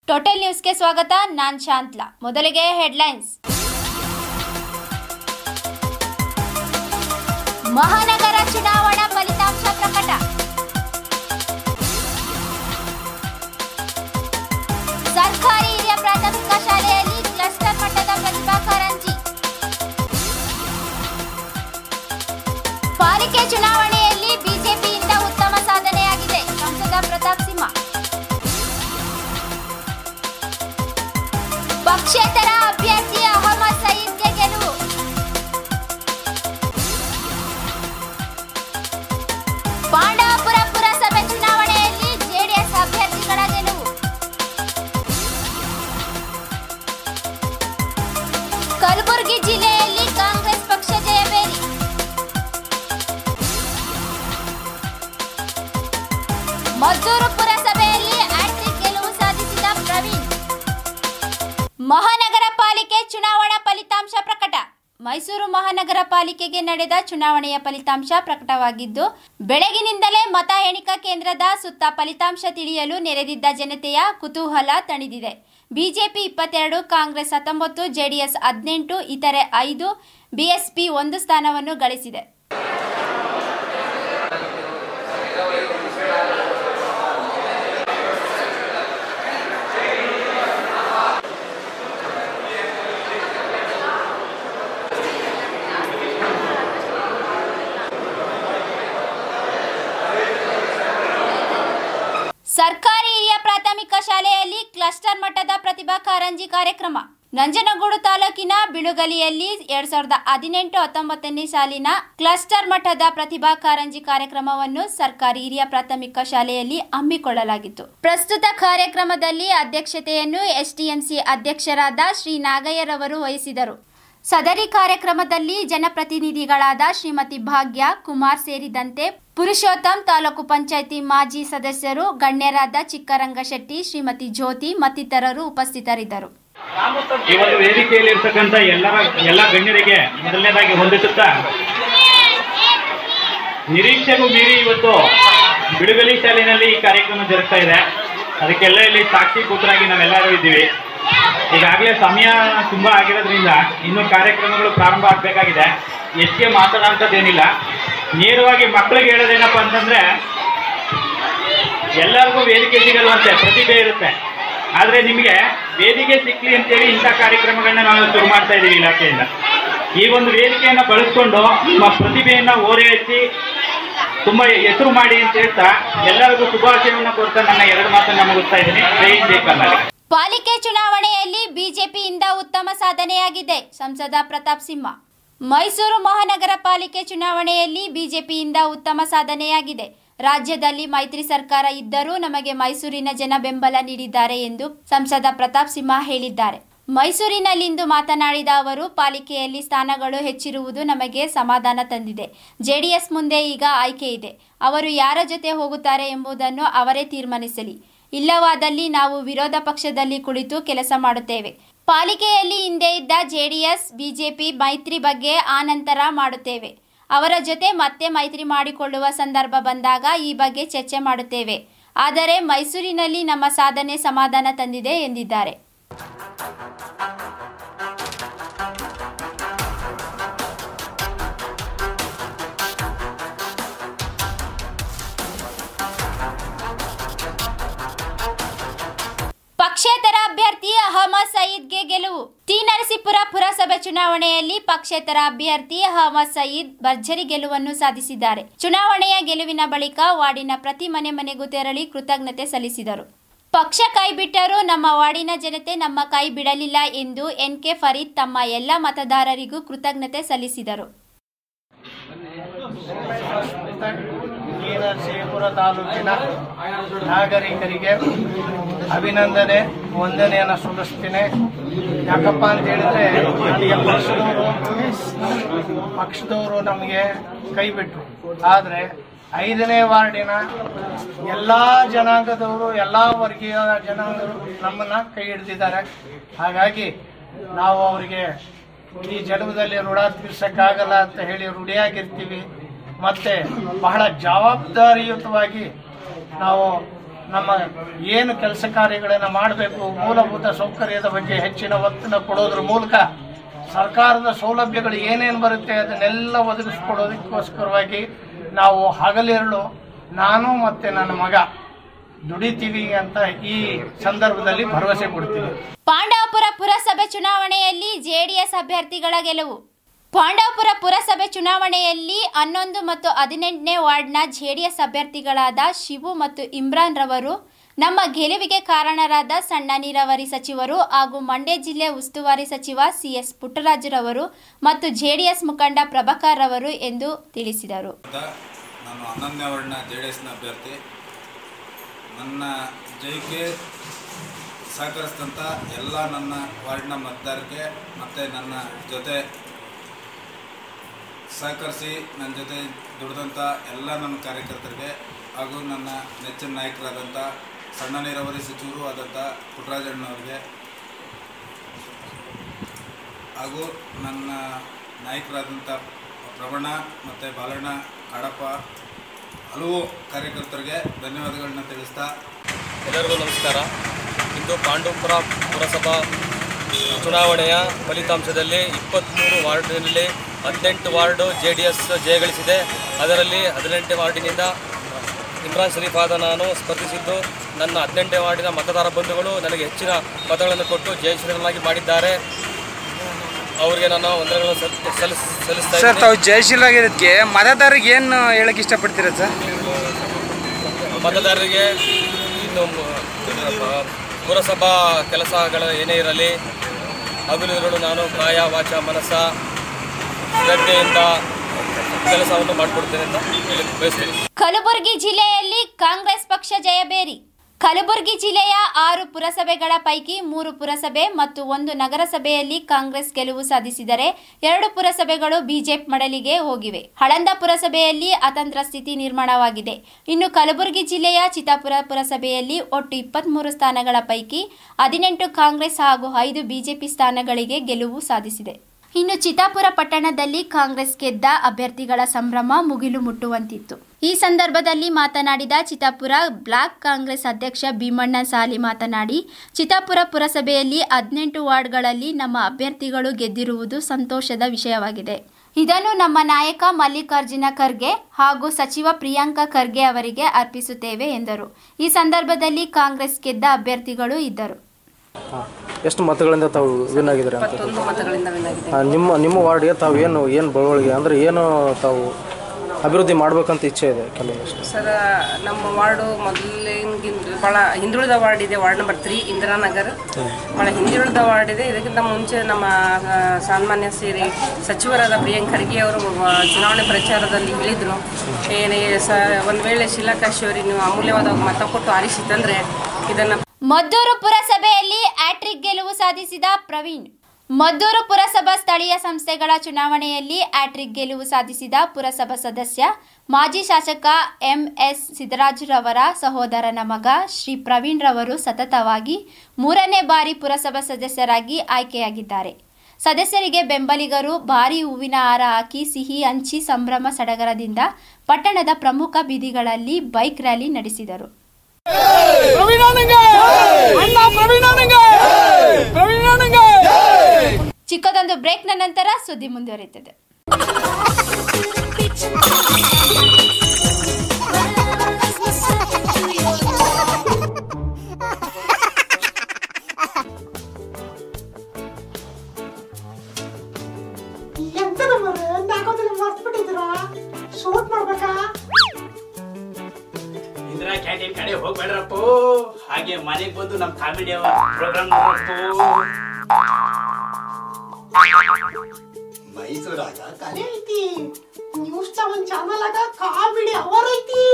Total ನ್ಯೂಸ್ಗೆ ಸ್ವಾಗತ. ನಾನು ಶಾಂತ್ಲಾ. ಮೊದಲಿಗೆ ಹೆಡ್ಲೈನ್ಸ್. ಮಹಾನಗರ ಚುನಾವಣಾ ಫಲಿತಾಂಶ ಪ್ರಕಟ. ಸರ್ಕಾರಿ ಹಿರಿಯ ಪ್ರಾಥಮಿಕ ಶಾಲೆಯಲ್ಲಿ ಕ್ಲಸ್ಟರ್ ಮಟ್ಟದ ಪ್ರತಿಭಾ ಕಾರಂಜಿ. ಪಾಲಿಕೆ ಚುನಾವಣೆಯಲ್ಲಿ ಬಿಜೆಪಿಯಿಂದ ಉತ್ತಮ ಸಾಧನೆಯಾಗಿದೆ. ಸಂಸದ ಪ್ರತಾಪ್ ಸಿಂಹ. ಪಕ್ಷೇತರ ಅಭ್ಯರ್ಥಿ ಅಹಮದ್ ಸಯೀದ್ಗೆ ಗೆಲುವು. ಪಾಂಡವಪುರ ಪುರಸಭೆ ಚುನಾವಣೆಯಲ್ಲಿ ಜೆಡಿಎಸ್ ಅಭ್ಯರ್ಥಿಗಳ ಗೆಲುವು. ಕಲಬುರಗಿ ಜಿಲ್ಲೆಯಲ್ಲಿ ಕಾಂಗ್ರೆಸ್ ಪಕ್ಷ ಜಯಬೇರಿ. ಮದ್ದೂರು ಪುರಸಭೆಯಲ್ಲಿ ಹ್ಯಾಟ್ರಿಕ್ ಗೆಲುವು ಸಾಧಿಸಿದ ಪ್ರವೀಣ್. ಮಹಾನಗರ ಪಾಲಿಕೆ ಚುನಾವಣಾ ಫಲಿತಾಂಶ ಪ್ರಕಟ. ಮೈಸೂರು ಮಹಾನಗರ ಪಾಲಿಕೆಗೆ ನಡೆದ ಚುನಾವಣೆಯ ಫಲಿತಾಂಶ ಪ್ರಕಟವಾಗಿದ್ದು, ಬೆಳಗಿನಿಂದಲೇ ಮತ ಎಣಿಕಾ ಕೇಂದ್ರದ ಸುತ್ತ ಫಲಿತಾಂಶ ತಿಳಿಯಲು ನೆರೆದಿದ್ದ ಜನತೆಯ ಕುತೂಹಲ ತಣಿದಿದೆ. ಬಿಜೆಪಿ 22, ಕಾಂಗ್ರೆಸ್ 19, ಜೆಡಿಎಸ್ 18, ಇತರೆ 5, ಬಿಎಸ್ಪಿ 1 ಸ್ಥಾನವನ್ನು ಗಳಿಸಿದೆ. ಸರ್ಕಾರಿ ಹಿರಿಯ ಪ್ರಾಥಮಿಕ ಶಾಲೆಯಲ್ಲಿ ಕ್ಲಸ್ಟರ್ ಮಟ್ಟದ ಪ್ರತಿಭಾ ಕಾರಂಜಿ ಕಾರ್ಯಕ್ರಮ. ನಂಜನಗೂಡು ತಾಲೂಕಿನ ಬಿಳುಗಲಿಯಲ್ಲಿ 2018-19 ಸಾಲಿನ ಕ್ಲಸ್ಟರ್ ಮಟ್ಟದ ಪ್ರತಿಭಾ ಕಾರಂಜಿ ಕಾರ್ಯಕ್ರಮವನ್ನು ಸರ್ಕಾರಿ ಹಿರಿಯ ಪ್ರಾಥಮಿಕ ಶಾಲೆಯಲ್ಲಿ ಹಮ್ಮಿಕೊಳ್ಳಲಾಗಿತ್ತು. ಪ್ರಸ್ತುತ ಕಾರ್ಯಕ್ರಮದಲ್ಲಿ ಅಧ್ಯಕ್ಷತೆಯನ್ನು ಎಸ್ಟಿಎಂಸಿ ಅಧ್ಯಕ್ಷರಾದ ಶ್ರೀ ನಾಗಯ್ಯರವರು ವಹಿಸಿದರು. ಸದರಿ ಕಾರ್ಯಕ್ರಮದಲ್ಲಿ ಜನಪ್ರತಿನಿಧಿಗಳಾದ ಶ್ರೀಮತಿ ಭಾಗ್ಯ ಕುಮಾರ್ ಸೇರಿದಂತೆ ಪುರುಷೋತ್ತಮ್, ತಾಲೂಕು ಪಂಚಾಯಿತಿ ಮಾಜಿ ಸದಸ್ಯರು, ಗಣ್ಯರಾದ ಚಿಕ್ಕರಂಗಶೆಟ್ಟಿ, ಶ್ರೀಮತಿ ಜ್ಯೋತಿ ಮತ್ತಿತರರು ಉಪಸ್ಥಿತರಿದ್ದರು. ಈ ಒಂದು ವೇದಿಕೆಯಲ್ಲಿ ಇರ್ತಕ್ಕಂಥ ಎಲ್ಲ ಗಣ್ಯರಿಗೆ ಮೊದಲನೇದಾಗಿ ಹೊಂದಿಸುತ್ತಾ, ನಿರೀಕ್ಷೆಗೂ ಮೀರಿ ಇವತ್ತು ಬಿಳುಗಲಿ ಶಾಲೆಯಲ್ಲಿ ಈ ಕಾರ್ಯಕ್ರಮ ಜರುಗ್ತಾ ಇದೆ. ಅದಕ್ಕೆಲ್ಲ ಇಲ್ಲಿ ಸಾಕ್ಷೀಭೂತರಾಗಿ ನಾವೆಲ್ಲರೂ ಇದ್ದೀವಿ. ಈಗಾಗಲೇ ಸಮಯ ತುಂಬಾ ಆಗಿರೋದ್ರಿಂದ ಇನ್ನು ಕಾರ್ಯಕ್ರಮಗಳು ಪ್ರಾರಂಭ ಆಗಬೇಕಾಗಿದೆ. ಹೆಚ್ಚಿಗೆ ಮಾತಾಡೋಂಥದ್ದೇನಿಲ್ಲ. ನೇರವಾಗಿ ಮಕ್ಕಳಿಗೆ ಹೇಳೋದೇನಪ್ಪ ಅಂತಂದ್ರೆ, ಎಲ್ಲರಿಗೂ ವೇದಿಕೆ ಸಿಗಲ್ವಂತೆ, ಪ್ರತಿಭೆ ಇರುತ್ತೆ. ಆದರೆ ನಿಮಗೆ ವೇದಿಕೆ ಸಿಕ್ಕಲಿ ಅಂತೇಳಿ ಇಂಥ ಕಾರ್ಯಕ್ರಮಗಳನ್ನ ನಾವು ಶುರು ಮಾಡ್ತಾ ಇದ್ದೀವಿ ಇಲಾಖೆಯಿಂದ. ಈ ಒಂದು ವೇದಿಕೆಯನ್ನು ಬಳಸ್ಕೊಂಡು ನಿಮ್ಮ ಪ್ರತಿಭೆಯನ್ನು ಓರೆ ಹಚ್ಚಿ ತುಂಬಾ ಹೆಸರು ಮಾಡಿ ಅಂತ ಹೇಳ್ತಾ ಎಲ್ಲರಿಗೂ ಶುಭಾಶಯವನ್ನು ಕೊಡ್ತಾ ನನ್ನ 2 ಮಾತನ್ನ ಮುಗಿಸ್ತಾ ಇದ್ದೀನಿ. ಜೈ ಹಿಂದ್, ಜೈ ಕರ್ನಾಟಕ. ಪಾಲಿಕೆ ಚುನಾವಣೆಯಲ್ಲಿ ಬಿಜೆಪಿಯಿಂದ ಉತ್ತಮ ಸಾಧನೆಯಾಗಿದೆ. ಸಂಸದ ಪ್ರತಾಪ್ ಸಿಂಹ. ಮೈಸೂರು ಮಹಾನಗರ ಪಾಲಿಕೆ ಚುನಾವಣೆಯಲ್ಲಿ ಬಿಜೆಪಿಯಿಂದ ಉತ್ತಮ ಸಾಧನೆಯಾಗಿದೆ. ರಾಜ್ಯದಲ್ಲಿ ಮೈತ್ರಿ ಸರ್ಕಾರ ಇದ್ದರೂ ನಮಗೆ ಮೈಸೂರಿನ ಜನ ಬೆಂಬಲ ನೀಡಿದ್ದಾರೆ ಎಂದು ಸಂಸದ ಪ್ರತಾಪ್ ಸಿಂಹ ಹೇಳಿದ್ದಾರೆ. ಮೈಸೂರಿನಲ್ಲಿಂದು ಮಾತನಾಡಿದ ಅವರು, ಪಾಲಿಕೆಯಲ್ಲಿ ಸ್ಥಾನಗಳು ಹೆಚ್ಚಿರುವುದು ನಮಗೆ ಸಮಾಧಾನ ತಂದಿದೆ. ಜೆಡಿಎಸ್ ಮುಂದೆ ಈಗ ಆಯ್ಕೆ ಇದೆ. ಅವರು ಯಾರ ಜೊತೆ ಹೋಗುತ್ತಾರೆ ಎಂಬುದನ್ನು ಅವರೇ ತೀರ್ಮಾನಿಸಲಿ. ಇಲ್ಲವಾದಲ್ಲಿ ನಾವು ವಿರೋಧ ಪಕ್ಷದಲ್ಲಿ ಕುಳಿತು ಕೆಲಸ ಮಾಡುತ್ತೇವೆ. ಪಾಲಿಕೆಯಲ್ಲಿ ಹಿಂದೆ ಇದ್ದ ಜೆಡಿಎಸ್ ಬಿಜೆಪಿ ಮೈತ್ರಿ ಬಗ್ಗೆ ಆನಂತರ ಮಾಡುತ್ತೇವೆ. ಅವರ ಜೊತೆ ಮತ್ತೆ ಮೈತ್ರಿ ಮಾಡಿಕೊಳ್ಳುವ ಸಂದರ್ಭ ಬಂದಾಗ ಈ ಬಗ್ಗೆ ಚರ್ಚೆ ಮಾಡುತ್ತೇವೆ. ಆದರೆ ಮೈಸೂರಿನಲ್ಲಿ ನಮ್ಮ ಸಾಧನೆ ಸಮಾಧಾನ ತಂದಿದೆ ಎಂದಿದ್ದಾರೆ. ಪಕ್ಷೇತರ ಅಭ್ಯರ್ಥಿ ಅಹಮದ್ ಸಯೀದ್ಗೆ ಗೆಲುವು. ಟಿ. ನರಸೀಪುರ ಪುರಸಭೆ ಚುನಾವಣೆಯಲ್ಲಿ ಪಕ್ಷೇತರ ಅಭ್ಯರ್ಥಿ ಅಹಮದ್ ಸಯೀದ್ ಭರ್ಜರಿ ಗೆಲುವನ್ನು ಸಾಧಿಸಿದ್ದಾರೆ. ಚುನಾವಣೆಯ ಗೆಲುವಿನ ಬಳಿಕ ವಾರ್ಡಿನ ಪ್ರತಿ ಮನೆಗೂ ತೆರಳಿ ಕೃತಜ್ಞತೆ ಸಲ್ಲಿಸಿದರು. ಪಕ್ಷ ಕೈಬಿಟ್ಟರೂ ನಮ್ಮ ವಾರ್ಡಿನ ಜನತೆ ನಮ್ಮ ಕೈ ಬಿಡಲಿಲ್ಲ ಎಂದು ಎನ್.ಕೆ. ಫರೀದ್ ತಮ್ಮ ಎಲ್ಲ ಮತದಾರರಿಗೂ ಕೃತಜ್ಞತೆ ಸಲ್ಲಿಸಿದರು. ನರಸೀಪುರ ತಾಲೂಕಿನ ನಾಗರಿಕರಿಗೆ ಅಭಿನಂದನೆ, ವಂದನೆಯನ್ನು ಸಲ್ಲಿಸ್ತೇನೆ. ಯಾಕಪ್ಪ ಅಂತ ಹೇಳಿದ್ರೆ, ನನಗೆ ಪಕ್ಷದವರು ನಮಗೆ ಕೈ ಬಿಟ್ಟರು. ಆದರೆ 5ನೇ ವಾರ್ಡಿನ ಎಲ್ಲ ಜನಾಂಗದವರು, ಎಲ್ಲ ವರ್ಗೀಯ ಜನಾಂಗರು ನಮ್ಮನ್ನು ಕೈ ಹಿಡಿದಿದ್ದಾರೆ. ಹಾಗಾಗಿ ನಾವು ಅವರಿಗೆ ಈ ಜನ್ಮದಲ್ಲಿ ಋಣ ತೀರ್ಸಕ್ಕಾಗಲ್ಲ ಅಂತ ಹೇಳಿ ರೂಢಿಯಾಗಿರ್ತೀವಿ. ಮತ್ತೆ ಬಹಳ ಜವಾಬ್ದಾರಿಯುತವಾಗಿ ನಾವು ನಮ್ಮ ಏನು ಕೆಲಸ ಕಾರ್ಯಗಳನ್ನು ಮಾಡಬೇಕು, ಮೂಲಭೂತ ಸೌಕರ್ಯದ ಬಗ್ಗೆ ಹೆಚ್ಚಿನ ಒತ್ತಡ ಕೊಡೋದ್ರ ಮೂಲಕ ಸರ್ಕಾರದ ಸೌಲಭ್ಯಗಳು ಏನೇನು ಬರುತ್ತೆ ಅದನ್ನೆಲ್ಲ ಒದಗಿಸ್ಕೊಡೋದಕ್ಕೋಸ್ಕರವಾಗಿ ನಾವು ಹಗಲಿರುಳು ನಾನು ಮತ್ತು ನನ್ನ ಮಗ ದುಡಿತೀವಿ ಅಂತ ಈ ಸಂದರ್ಭದಲ್ಲಿ ಭರವಸೆ ಕೊಡ್ತೀವಿ. ಪಾಂಡವಪುರ ಪುರಸಭೆ ಚುನಾವಣೆಯಲ್ಲಿ ಜೆಡಿಎಸ್ ಅಭ್ಯರ್ಥಿಗಳ ಗೆಲುವು. ಪಾಂಡವಪುರ ಪುರಸಭೆ ಚುನಾವಣೆಯಲ್ಲಿ 11 ಮತ್ತು 18ನೇ ವಾರ್ಡ್ನ ಜೆಡಿಎಸ್ ಅಭ್ಯರ್ಥಿಗಳಾದ ಶಿವು ಮತ್ತು ಇಮ್ರಾನ್ ರವರು ನಮ್ಮ ಗೆಲುವಿಗೆ ಕಾರಣರಾದ ಸಣ್ಣ ನೀರಾವರಿ ಸಚಿವರು ಹಾಗೂ ಮಂಡ್ಯ ಜಿಲ್ಲೆ ಉಸ್ತುವಾರಿ ಸಚಿವ ಸಿಎಸ್ ಪುಟ್ಟರಾಜುರವರು ಮತ್ತು ಜೆಡಿಎಸ್ ಮುಖಂಡ ಪ್ರಭಾಕರ್ ರವರು ಎಂದು ತಿಳಿಸಿದರು. ನಾನು 11ನೇ ವಾರ್ಡ್ನ ಜೆಡಿಎಸ್ನ ಅಭ್ಯರ್ಥಿ. ನನ್ನ ಜಯಕ್ಕೆ ಸಹಕರಿಸಿದಂಥ ಎಲ್ಲ ನನ್ನ ವಾರ್ಡ್ನ ಮತದಾರರಿಗೆ ಮತ್ತು ನನ್ನ ಜೊತೆ ಸಹಕರಿಸಿ ನನ್ನ ಜೊತೆ ದುಡಿದಂಥ ಎಲ್ಲ ನನ್ನ ಕಾರ್ಯಕರ್ತರಿಗೆ ಹಾಗೂ ನನ್ನ ನೆಚ್ಚಿನ ನಾಯಕರಾದಂಥ ಸಣ್ಣ ನೀರಾವರಿ ಸಚಿವರು ಆದಂಥ ಪುಟ್ಟರಾಜಣ್ಣವ್ರಿಗೆ ಹಾಗೂ ನನ್ನ ನಾಯಕರಾದಂಥ ಪ್ರವಣ ಮತ್ತು ಬಾಲಣ್ಣ ಕಾಡಪ್ಪ ಹಲವು ಕಾರ್ಯಕರ್ತರಿಗೆ ಧನ್ಯವಾದಗಳನ್ನ ತಿಳಿಸ್ತಾ ಎಲ್ಲರಿಗೂ ನಮಸ್ಕಾರ. ಇಂದು ಪಾಂಡವಪುರ ಪುರಸಭಾ ಚುನಾವಣೆಯ ಫಲಿತಾಂಶದಲ್ಲಿ 23 ವಾರ್ಡಿನಲ್ಲಿ 18 ವಾರ್ಡು JDS ಜಯಗಳಿಸಿದೆ. ಅದರಲ್ಲಿ 18ನೇ ವಾರ್ಡಿನಿಂದ ಇಮ್ರಾನ್ ಶರೀಫ್ ಆದ ನಾನು ಸ್ಪರ್ಧಿಸಿದ್ದು ನನ್ನ 18ನೇ ವಾರ್ಡಿನ ಮತದಾರ ಬಂಧುಗಳು ನನಗೆ ಹೆಚ್ಚಿನ ಮತಗಳನ್ನು ಕೊಟ್ಟು ಜಯಶೀಲನಾಗಿ ಮಾಡಿದ್ದಾರೆ. ಅವರಿಗೆ ನಾನು ವಂದನೆಗಳನ್ನು ಸಲ್ಲಿಸ್ತಾ ಸರ್. ತಾವು ಜಯಶೀಲಾಗಿರೋದಕ್ಕೆ ಮತದಾರರಿಗೆ ಏನು ಹೇಳಕ್ಕೆ ಇಷ್ಟಪಡ್ತೀರಾ ಸರ್? ಮತದಾರರಿಗೆ ಇನ್ನು ಪುರಸಭಾ ಕೆಲಸಗಳು ಏನೇ ಇರಲಿ ಹಗಲಿರುಳು ನಾನು ಕಾಯ ವಾಚ ಮನಸ್ಸ ಶ್ರದ್ಧೆಯಿಂದ ಕೆಲಸವನ್ನು ಮಾಡಿಕೊಡ್ತೇನೆ ಅಂತ ಹೇಳಿ ಬಯಸ್ತೇನೆ. ಕಲಬುರಗಿ ಜಿಲ್ಲೆಯಲ್ಲಿ ಕಾಂಗ್ರೆಸ್ ಪಕ್ಷ ಜಯಬೇರಿ. ಕಲಬುರಗಿ ಜಿಲ್ಲೆಯ 6 ಪುರಸಭೆಗಳ ಪೈಕಿ 3 ಪುರಸಭೆ ಮತ್ತು 1 ನಗರಸಭೆಯಲ್ಲಿ ಕಾಂಗ್ರೆಸ್ ಗೆಲುವು ಸಾಧಿಸಿದರೆ 2 ಪುರಸಭೆಗಳು ಬಿಜೆಪಿ ಮಡಲಿಗೆ ಹೋಗಿವೆ. ಹಳಂದ ಪುರಸಭೆಯಲ್ಲಿ ಅತಂತ್ರ ಸ್ಥಿತಿ ನಿರ್ಮಾಣವಾಗಿದೆ. ಇನ್ನು ಕಲಬುರಗಿ ಜಿಲ್ಲೆಯ ಚಿತ್ತಾಪುರ ಪುರಸಭೆಯಲ್ಲಿ ಒಟ್ಟು 23 ಸ್ಥಾನಗಳ ಪೈಕಿ 18 ಕಾಂಗ್ರೆಸ್ ಹಾಗೂ 5 ಬಿಜೆಪಿ ಸ್ಥಾನಗಳಿಗೆ ಗೆಲುವು ಸಾಧಿಸಿದೆ. ಇನ್ನು ಚಿತ್ತಾಪುರ ಪಟ್ಟಣದಲ್ಲಿ ಕಾಂಗ್ರೆಸ್ ಗೆದ್ದ ಅಭ್ಯರ್ಥಿಗಳ ಸಂಭ್ರಮ ಮುಗಿಲು ಮುಟ್ಟುವಂತಿತ್ತು. ಈ ಸಂದರ್ಭದಲ್ಲಿ ಮಾತನಾಡಿದ ಚಿತ್ತಾಪುರ ಬ್ಲಾಕ್ ಕಾಂಗ್ರೆಸ್ ಅಧ್ಯಕ್ಷ ಭೀಮಣ್ಣ ಸಾಲಿ ಮಾತನಾಡಿ, ಚಿತ್ತಾಪುರ ಪುರಸಭೆಯಲ್ಲಿ 18 ವಾರ್ಡ್ಗಳಲ್ಲಿ ನಮ್ಮ ಅಭ್ಯರ್ಥಿಗಳು ಗೆದ್ದಿರುವುದು ಸಂತೋಷದ ವಿಷಯವಾಗಿದೆ. ಇದನ್ನು ನಮ್ಮ ನಾಯಕ ಮಲ್ಲಿಕಾರ್ಜುನ ಖರ್ಗೆ ಹಾಗೂ ಸಚಿವ ಪ್ರಿಯಾಂಕ ಖರ್ಗೆ ಅವರಿಗೆ ಅರ್ಪಿಸುತ್ತೇವೆ ಎಂದರು. ಈ ಸಂದರ್ಭದಲ್ಲಿ ಕಾಂಗ್ರೆಸ್ ಗೆದ್ದ ಅಭ್ಯರ್ಥಿಗಳು ಇದ್ದರು. ಎಷ್ಟು ಮತಗಳಿಂದ ತಾವು ವಿನ್ ಆಗಿದ್ದಾರೆ ಅಂತ? 21 ಮತಗಳಿಂದ ವಿನ್ ಆಗಿದೆ. ನಿಮ್ಮ ವಾರ್ಡ್ಗೆ ತಾವು ಏನು ಬೆಳವಣಿಗೆ ಅಂದರೆ ಏನು ತಾವು ಅಭಿವೃದ್ಧಿ ಮಾಡಬೇಕಂತ ಇಚ್ಛೆ ಇದೆ ಕೆಲವೊಂದಷ್ಟು? ಸರ್, ನಮ್ಮ ವಾರ್ಡು ಮೊದಲಿಗಿಂತ ಭಾಳ ಹಿಂದುಳಿದ ವಾರ್ಡ್ ಇದೆ. ವಾರ್ಡ್ ನಂಬರ್ 3 ಇಂದಿರಾನಗರ್ ಭಾಳ ಹಿಂದುಳಿದ ವಾರ್ಡ್ ಇದೆ. ಇದಕ್ಕಿಂತ ಮುಂಚೆ ನಮ್ಮ ಸಾಮಾನ್ಯ ಸೇರಿ ಸಚಿವರಾದ ಪ್ರಿಯಾಂಕ ಖರ್ಗೆ ಅವರು ಚುನಾವಣೆ ಪ್ರಚಾರದಲ್ಲಿ ಹೇಳಿದರು, ಒಂದು ವೇಳೆ ಶಿಲಾಕಾಶಿಯವರಿಗೆ ನೀವು ಅಮೂಲ್ಯವಾದ ಮತ ಕೊಟ್ಟು ಆರಿಸಿ ತಂದರೆ ಇದನ್ನು. ಮದ್ದೂರು ಪುರಸಭೆಯಲ್ಲಿ ಹ್ಯಾಟ್ರಿಕ್ ಗೆಲುವು ಸಾಧಿಸಿದ ಪ್ರವೀಣ್. ಮದ್ದೂರು ಪುರಸಭಾ ಸ್ಥಳೀಯ ಸಂಸ್ಥೆಗಳ ಚುನಾವಣೆಯಲ್ಲಿ ಹ್ಯಾಟ್ರಿಕ್ ಗೆಲುವು ಸಾಧಿಸಿದ ಪುರಸಭಾ ಸದಸ್ಯ ಮಾಜಿ ಶಾಸಕ ಎಂಎಸ್ ಸಿದ್ದರಾಜುರವರ ಸಹೋದರನ ಮಗ ಶ್ರೀ ಪ್ರವೀಣ್ ರವರು ಸತತವಾಗಿ 3ನೇ ಬಾರಿ ಪುರಸಭಾ ಸದಸ್ಯರಾಗಿ ಆಯ್ಕೆಯಾಗಿದ್ದಾರೆ. ಸದಸ್ಯರಿಗೆ ಬೆಂಬಲಿಗರು ಭಾರೀ ಹೂವಿನ ಹಾರ ಹಾಕಿ ಸಿಹಿ ಹಂಚಿ ಸಂಭ್ರಮ ಸಡಗರದಿಂದ ಪಟ್ಟಣದ ಪ್ರಮುಖ ಬೀದಿಗಳಲ್ಲಿ ಬೈಕ್ ರ್ಯಾಲಿ ನಡೆಸಿದರು. ಚಿಕ್ಕದೊಂದು ಬ್ರೇಕ್ನ ನಂತರ ಸುದ್ದಿ ಮುಂದುವರಿಯುತ್ತದೆ. ಇಂದಿರಾ ಕ್ಯಾಂಟೀನ್ ಕಡೆ ಹೋಗ್ಬೇಡ್ರಪ್ಪ, ಹಾಗೆ ಮನೆಗೆ ಬಂದು ನಮ್ ಕಾಮಿಡಿ ಪ್ರೋಗ್ರಾಮ್ ಮೈಸೂರಾಗ ಕಲೆ ಐತಿ, ನ್ಯೂಸ್ 7 ಚಾನಲ್ ಆಗ ಕಾಮಿಡಿ ಅವರ್ ಐತಿ,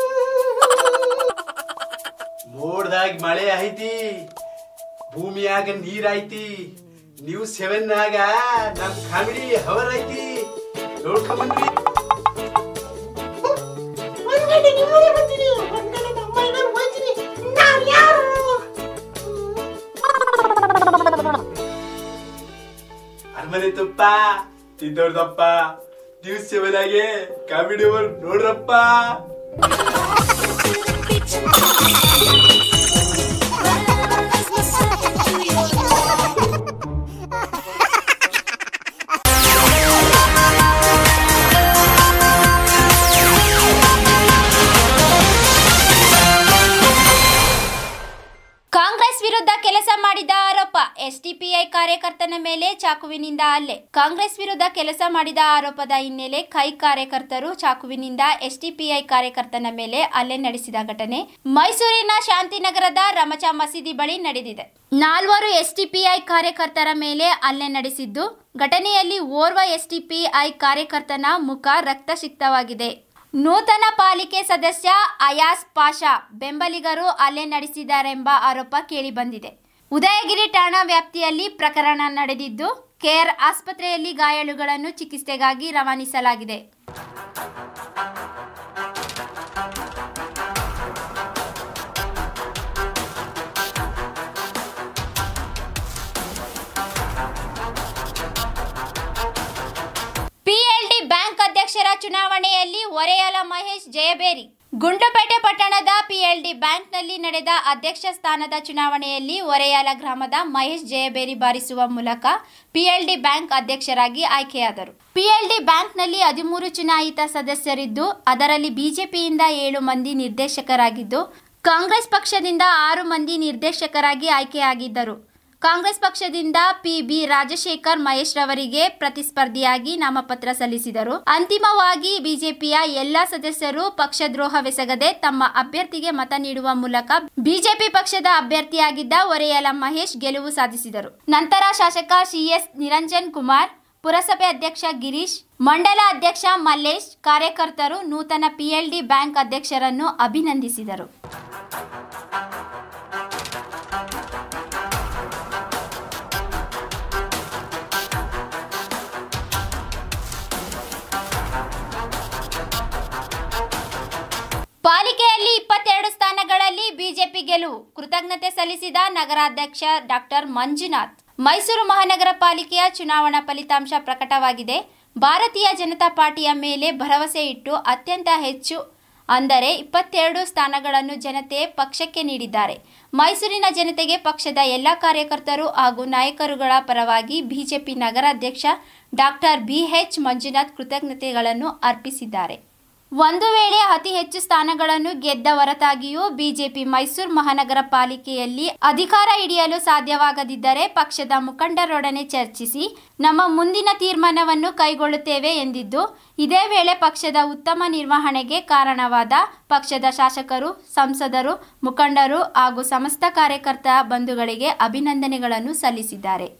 ಮೋಡ್ದಾಗ ಮಳೆ ಐತಿ, ಭೂಮಿಯಾಗ ನೀರ್ ಐತಿ, ನ್ಯೂಸ್ 7 ನಾಗ ನಮ್ ಕಾಮಿಡಿ ಅವರ್ ಐತಿ, ನೋಡ್ಕೊಂಬಂದ್ರಿ. ಒಂದ್ಗಡೆ ನಿಮ್ಮನೆ ಬರ್ತೀನಿ, ಒಂದ್ಗಡೆ ನಮ್ಮ ಮನೆಯವ್ರು ಬರ್ತೀನಿ, ನಾವ್ ಯಾರು? ಅರಮನೆ ತುಪ್ಪ ತಿದ್ದೋರ್ದಪ್ಪ, ನ್ಯೂಸ್ 7 ಆಗೆ ಕಾಮಿಡಿ ಅವರ್ ನೋಡ್ರಪ್ಪ. ಎಸ್ಡಿಪಿಐ ಕಾರ್ಯಕರ್ತನ ಮೇಲೆ ಚಾಕುವಿನಿಂದ ಹಲ್ಲೆ. ಕಾಂಗ್ರೆಸ್ ವಿರುದ್ಧ ಕೆಲಸ ಮಾಡಿದ ಆರೋಪದ ಹಿನ್ನೆಲೆ ಕೈ ಕಾರ್ಯಕರ್ತರು ಚಾಕುವಿನಿಂದ ಎಸ್ಡಿಪಿಐ ಕಾರ್ಯಕರ್ತನ ಮೇಲೆ ಹಲ್ಲೆ ನಡೆಸಿದ ಘಟನೆ ಮೈಸೂರಿನ ಶಾಂತಿನಗರದ ರಮಚ ಮಸೀದಿ ಬಳಿ ನಡೆದಿದೆ. 4 ಎಸ್ಡಿಪಿಐ ಕಾರ್ಯಕರ್ತರ ಮೇಲೆ ಹಲ್ಲೆ ನಡೆಸಿದ್ದು, ಘಟನೆಯಲ್ಲಿ ಓರ್ವ ಎಸ್ಡಿಪಿಐ ಕಾರ್ಯಕರ್ತನ ಮುಖ ರಕ್ತಸಿಕ್ತವಾಗಿದೆ. ನೂತನ ಪಾಲಿಕೆ ಸದಸ್ಯ ಅಯಾಸ್ ಪಾಷಾ ಬೆಂಬಲಿಗರು ಹಲ್ಲೆ ನಡೆಸಿದ್ದಾರೆಂಬ ಆರೋಪ ಕೇಳಿಬಂದಿದೆ. ಉದಯಗಿರಿ ಠಾಣಾ ವ್ಯಾಪ್ತಿಯಲ್ಲಿ ಪ್ರಕರಣ ನಡೆದಿದ್ದು, ಕೇರ್ ಆಸ್ಪತ್ರೆಯಲ್ಲಿ ಗಾಯಾಳುಗಳನ್ನು ಚಿಕಿತ್ಸೆಗಾಗಿ ರವಾನಿಸಲಾಗಿದೆ. ಪಿಎಲ್ಡಿ ಬ್ಯಾಂಕ್ ಅಧ್ಯಕ್ಷರ ಚುನಾವಣೆಯಲ್ಲಿ ಒರೆಯಾಲ ಮಹೇಶ್ ಜಯಬೇರಿ. ಗುಂಡ್ಲುಪೇಟೆ ಪಟ್ಟಣದ ಪಿಎಲ್ಡಿ ಬ್ಯಾಂಕ್ನಲ್ಲಿ ನಡೆದ ಅಧ್ಯಕ್ಷ ಸ್ಥಾನದ ಚುನಾವಣೆಯಲ್ಲಿ ಒರೆಯಾಲ ಗ್ರಾಮದ ಮಹೇಶ್ ಜಯಬೇರಿ ಬಾರಿಸುವ ಮೂಲಕ ಪಿಎಲ್ಡಿ ಬ್ಯಾಂಕ್ ಅಧ್ಯಕ್ಷರಾಗಿ ಆಯ್ಕೆಯಾದರು. ಪಿಎಲ್ಡಿ ಬ್ಯಾಂಕ್ನಲ್ಲಿ 13 ಚುನಾಯಿತ ಸದಸ್ಯರಿದ್ದು, ಅದರಲ್ಲಿ ಬಿಜೆಪಿಯಿಂದ 7 ಮಂದಿ ನಿರ್ದೇಶಕರಾಗಿದ್ದು, ಕಾಂಗ್ರೆಸ್ ಪಕ್ಷದಿಂದ 6 ಮಂದಿ ನಿರ್ದೇಶಕರಾಗಿ ಆಯ್ಕೆಯಾಗಿದ್ದರು. ಕಾಂಗ್ರೆಸ್ ಪಕ್ಷದಿಂದ ಪಿ.ಬಿ. ರಾಜಶೇಖರ್ ಮಹೇಶ್ ರವರಿಗೆ ಪ್ರತಿಸ್ಪರ್ಧಿಯಾಗಿ ನಾಮಪತ್ರ ಸಲ್ಲಿಸಿದರು. ಅಂತಿಮವಾಗಿ ಬಿಜೆಪಿಯ ಎಲ್ಲಾ ಸದಸ್ಯರು ಪಕ್ಷದ್ರೋಹವೆಸಗದೆ ತಮ್ಮ ಅಭ್ಯರ್ಥಿಗೆ ಮತ ನೀಡುವ ಮೂಲಕ ಬಿಜೆಪಿ ಪಕ್ಷದ ಅಭ್ಯರ್ಥಿಯಾಗಿದ್ದ ಒರೆಯಾಲ ಮಹೇಶ್ ಗೆಲುವು ಸಾಧಿಸಿದರು. ನಂತರ ಶಾಸಕ ಸಿ.ಎಸ್. ನಿರಂಜನ್ ಕುಮಾರ್, ಪುರಸಭೆ ಅಧ್ಯಕ್ಷ ಗಿರೀಶ್, ಮಂಡಲ ಅಧ್ಯಕ್ಷ ಮಲ್ಲೇಶ್, ಕಾರ್ಯಕರ್ತರು ನೂತನ ಪಿಎಲ್ಡಿ ಬ್ಯಾಂಕ್ ಅಧ್ಯಕ್ಷರನ್ನು ಅಭಿನಂದಿಸಿದರು. ಪಾಲಿಕೆಯಲ್ಲಿ 22 ಸ್ಥಾನಗಳಲ್ಲಿ ಬಿಜೆಪಿ ಗೆಲುವು, ಕೃತಜ್ಞತೆ ಸಲ್ಲಿಸಿದ ನಗರಾಧ್ಯಕ್ಷ ಡಾಕ್ಟರ್ ಮಂಜುನಾಥ್. ಮೈಸೂರು ಮಹಾನಗರ ಪಾಲಿಕೆಯ ಚುನಾವಣಾ ಫಲಿತಾಂಶ ಪ್ರಕಟವಾಗಿದೆ. ಭಾರತೀಯ ಜನತಾ ಪಾರ್ಟಿಯ ಮೇಲೆ ಭರವಸೆ ಇಟ್ಟು ಅತ್ಯಂತ ಹೆಚ್ಚು ಅಂದರೆ 22 ಸ್ಥಾನಗಳನ್ನು ಜನತೆ ಪಕ್ಷಕ್ಕೆ ನೀಡಿದ್ದಾರೆ. ಮೈಸೂರಿನ ಜನತೆಗೆ ಪಕ್ಷದ ಎಲ್ಲ ಕಾರ್ಯಕರ್ತರು ಹಾಗೂ ನಾಯಕರುಗಳ ಪರವಾಗಿ ಬಿಜೆಪಿ ನಗರಾಧ್ಯಕ್ಷ ಡಾಕ್ಟರ್ ಬಿ.ಎಚ್. ಮಂಜುನಾಥ್ ಕೃತಜ್ಞತೆಗಳನ್ನು ಅರ್ಪಿಸಿದ್ದಾರೆ. ಒಂದು ವೇಳೆ ಅತಿ ಹೆಚ್ಚು ಸ್ಥಾನಗಳನ್ನು ಗೆದ್ದ ಹೊರತಾಗಿಯೂ ಬಿಜೆಪಿ ಮೈಸೂರು ಮಹಾನಗರ ಪಾಲಿಕೆಯಲ್ಲಿ ಅಧಿಕಾರ ಹಿಡಿಯಲು ಸಾಧ್ಯವಾಗದಿದ್ದರೆ ಪಕ್ಷದ ಮುಖಂಡರೊಡನೆ ಚರ್ಚಿಸಿ ನಮ್ಮ ಮುಂದಿನ ತೀರ್ಮಾನವನ್ನು ಕೈಗೊಳ್ಳುತ್ತೇವೆ ಎಂದಿದ್ದು, ಇದೇ ವೇಳೆ ಪಕ್ಷದ ಉತ್ತಮ ನಿರ್ವಹಣೆಗೆ ಕಾರಣವಾದ ಪಕ್ಷದ ಶಾಸಕರು, ಸಂಸದರು, ಮುಖಂಡರು ಹಾಗೂ ಸಮಸ್ತ ಕಾರ್ಯಕರ್ತ ಬಂಧುಗಳಿಗೆ ಅಭಿನಂದನೆಗಳನ್ನು ಸಲ್ಲಿಸಿದ್ದಾರೆ.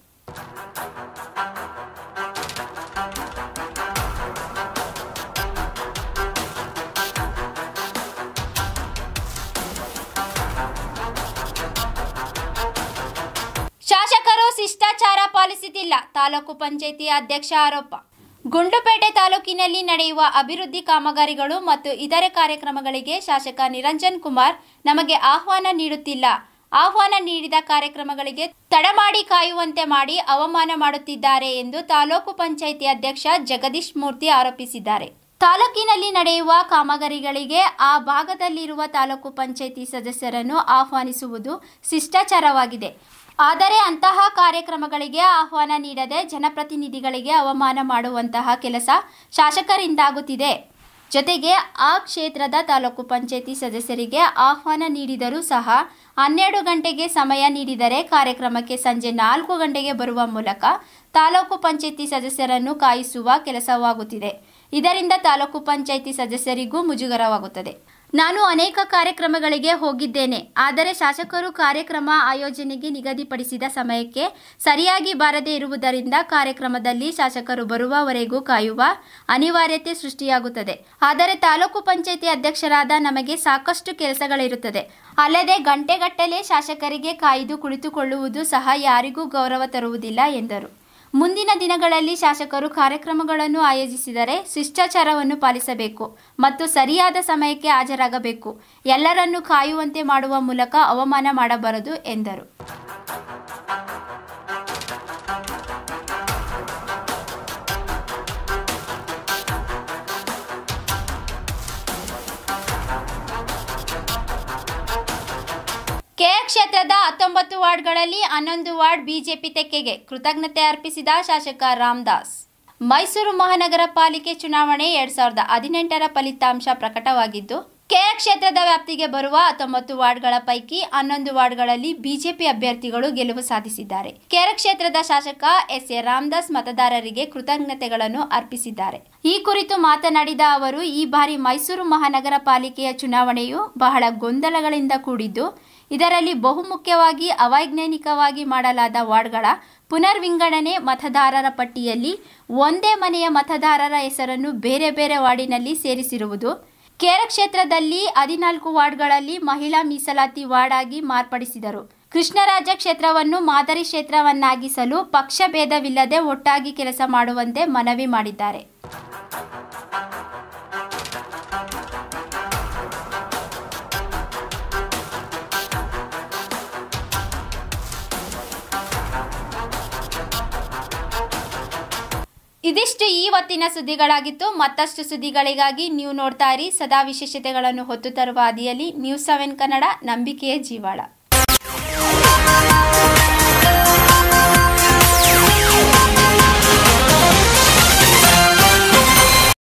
ಶಾಸಕರು ಶಿಷ್ಟಾಚಾರ ಪಾಲಿಸುತ್ತಿಲ್ಲ, ತಾಲೂಕು ಪಂಚಾಯಿತಿ ಅಧ್ಯಕ್ಷ ಆರೋಪ. ಗುಂಡ್ಲುಪೇಟೆ ತಾಲೂಕಿನಲ್ಲಿ ನಡೆಯುವ ಅಭಿವೃದ್ಧಿ ಕಾಮಗಾರಿಗಳು ಮತ್ತು ಇತರೆ ಕಾರ್ಯಕ್ರಮಗಳಿಗೆ ಶಾಸಕ ನಿರಂಜನ್ ಕುಮಾರ್ ನಮಗೆ ಆಹ್ವಾನ ನೀಡುತ್ತಿಲ್ಲ. ಆಹ್ವಾನ ನೀಡಿದ ಕಾರ್ಯಕ್ರಮಗಳಿಗೆ ತಡ ಮಾಡಿ ಕಾಯುವಂತೆ ಮಾಡಿ ಅವಮಾನ ಮಾಡುತ್ತಿದ್ದಾರೆ ಎಂದು ತಾಲೂಕು ಪಂಚಾಯಿತಿ ಅಧ್ಯಕ್ಷ ಜಗದೀಶ್ ಮೂರ್ತಿ ಆರೋಪಿಸಿದ್ದಾರೆ. ತಾಲೂಕಿನಲ್ಲಿ ನಡೆಯುವ ಕಾಮಗಾರಿಗಳಿಗೆ ಆ ಭಾಗದಲ್ಲಿರುವ ತಾಲೂಕು ಪಂಚಾಯಿತಿ ಸದಸ್ಯರನ್ನು ಆಹ್ವಾನಿಸುವುದು ಶಿಷ್ಟಾಚಾರವಾಗಿದೆ. ಆದರೆ ಅಂತಹ ಕಾರ್ಯಕ್ರಮಗಳಿಗೆ ಆಹ್ವಾನ ನೀಡದೆ ಜನಪ್ರತಿನಿಧಿಗಳಿಗೆ ಅವಮಾನ ಮಾಡುವಂತಹ ಕೆಲಸ ಶಾಸಕರಿಂದಾಗುತ್ತಿದೆ. ಜೊತೆಗೆ ಆ ಕ್ಷೇತ್ರದ ತಾಲೂಕು ಪಂಚಾಯಿತಿ ಸದಸ್ಯರಿಗೆ ಆಹ್ವಾನ ನೀಡಿದರೂ ಸಹ 12 ಗಂಟೆಗೆ ಸಮಯ ನೀಡಿದರೆ ಕಾರ್ಯಕ್ರಮಕ್ಕೆ ಸಂಜೆ 4 ಗಂಟೆಗೆ ಬರುವ ಮೂಲಕ ತಾಲೂಕು ಪಂಚಾಯಿತಿ ಸದಸ್ಯರನ್ನು ಕಾಯಿಸುವ ಕೆಲಸವಾಗುತ್ತಿದೆ. ಇದರಿಂದ ತಾಲೂಕು ಪಂಚಾಯಿತಿ ಸದಸ್ಯರಿಗೂ ಮುಜುಗರವಾಗುತ್ತದೆ. ನಾನು ಅನೇಕ ಕಾರ್ಯಕ್ರಮಗಳಿಗೆ ಹೋಗಿದ್ದೇನೆ. ಆದರೆ ಶಾಸಕರು ಕಾರ್ಯಕ್ರಮ ಆಯೋಜನೆಗೆ ನಿಗದಿಪಡಿಸಿದ ಸಮಯಕ್ಕೆ ಸರಿಯಾಗಿ ಬಾರದೇ ಇರುವುದರಿಂದ ಕಾರ್ಯಕ್ರಮದಲ್ಲಿ ಶಾಸಕರು ಬರುವವರೆಗೂ ಕಾಯುವ ಅನಿವಾರ್ಯತೆ ಸೃಷ್ಟಿಯಾಗುತ್ತದೆ. ಆದರೆ ತಾಲೂಕು ಪಂಚಾಯಿತಿ ಅಧ್ಯಕ್ಷರಾದ ನಮಗೆ ಸಾಕಷ್ಟು ಕೆಲಸಗಳಿರುತ್ತದೆ. ಅಲ್ಲದೆ ಗಂಟೆಗಟ್ಟಲೆ ಶಾಸಕರಿಗೆ ಕಾಯ್ದು ಕುಳಿತುಕೊಳ್ಳುವುದು ಸಹ ಯಾರಿಗೂ ಗೌರವ ತರುವುದಿಲ್ಲ ಎಂದರು. ಮುಂದಿನ ದಿನಗಳಲ್ಲಿ ಶಾಸಕರು ಕಾರ್ಯಕ್ರಮಗಳನ್ನು ಆಯೋಜಿಸಿದರೆ ಶಿಷ್ಟಾಚಾರವನ್ನು ಪಾಲಿಸಬೇಕು ಮತ್ತು ಸರಿಯಾದ ಸಮಯಕ್ಕೆ ಹಾಜರಾಗಬೇಕು. ಎಲ್ಲರನ್ನೂ ಕಾಯುವಂತೆ ಮಾಡುವ ಮೂಲಕ ಅವಮಾನ ಮಾಡಬಾರದು ಎಂದರು. ಕೆಆರ್ ಕ್ಷೇತ್ರದ 19 ವಾರ್ಡ್ಗಳಲ್ಲಿ 11 ವಾರ್ಡ್ ಬಿಜೆಪಿ ತೆಕ್ಕೆಗೆ, ಕೃತಜ್ಞತೆ ಅರ್ಪಿಸಿದ ಶಾಸಕ ರಾಮದಾಸ್. ಮೈಸೂರು ಮಹಾನಗರ ಪಾಲಿಕೆ ಚುನಾವಣೆ 2018ರ ಫಲಿತಾಂಶ ಪ್ರಕಟವಾಗಿದ್ದು, ಕೆಆರ್ ಕ್ಷೇತ್ರದ ವ್ಯಾಪ್ತಿಗೆ ಬರುವ 19 ವಾರ್ಡ್ಗಳ ಪೈಕಿ 11 ವಾರ್ಡ್ಗಳಲ್ಲಿ ಬಿಜೆಪಿ ಅಭ್ಯರ್ಥಿಗಳು ಗೆಲುವು ಸಾಧಿಸಿದ್ದಾರೆ. ಕೆಆರ್ ಕ್ಷೇತ್ರದ ಶಾಸಕ ಎಸ್.ಎ. ರಾಮದಾಸ್ ಮತದಾರರಿಗೆ ಕೃತಜ್ಞತೆಗಳನ್ನು ಅರ್ಪಿಸಿದ್ದಾರೆ. ಈ ಕುರಿತು ಮಾತನಾಡಿದ ಅವರು, ಈ ಬಾರಿ ಮೈಸೂರು ಮಹಾನಗರ ಪಾಲಿಕೆಯ ಚುನಾವಣೆಯು ಬಹಳ ಗೊಂದಲಗಳಿಂದ ಕೂಡಿದ್ದು, ಇದರಲ್ಲಿ ಬಹುಮುಖ್ಯವಾಗಿ ಅವೈಜ್ಞಾನಿಕವಾಗಿ ಮಾಡಲಾದ ವಾರ್ಡ್ಗಳ ಪುನರ್ ವಿಂಗಡಣೆ, ಮತದಾರರ ಪಟ್ಟಿಯಲ್ಲಿ ಒಂದೇ ಮನೆಯ ಮತದಾರರ ಹೆಸರನ್ನು ಬೇರೆ ಬೇರೆ ವಾರ್ಡಿನಲ್ಲಿ ಸೇರಿಸಿರುವುದು, ಕೆಆರ್ ಕ್ಷೇತ್ರದಲ್ಲಿ 14 ವಾರ್ಡ್ಗಳಲ್ಲಿ ಮಹಿಳಾ ಮೀಸಲಾತಿ ವಾರ್ಡ್ ಆಗಿ ಮಾರ್ಪಡಿಸಿದರು. ಕೃಷ್ಣರಾಜ ಕ್ಷೇತ್ರವನ್ನು ಮಾದರಿ ಕ್ಷೇತ್ರವನ್ನಾಗಿಸಲು ಪಕ್ಷ ಭೇದವಿಲ್ಲದೆ ಒಟ್ಟಾಗಿ ಕೆಲಸ ಮಾಡುವಂತೆ ಮನವಿ ಮಾಡಿದ್ದಾರೆ. ಇದಿಷ್ಟು ಇವತ್ತಿನ ಸುದ್ದಿಗಳಾಗಿತ್ತು. ಮತ್ತಷ್ಟು ಸುದ್ದಿಗಳಿಗಾಗಿ ನೀವು ನೋಡ್ತಾ ಇರಿ ಸದಾ ವಿಶೇಷತೆಗಳನ್ನು ಹೊತ್ತು ತರುವ ಹಾದಿಯಲ್ಲಿ ನ್ಯೂಸ್ 7 ಕನ್ನಡ, ನಂಬಿಕೆಯ ಜೀವಾಳ.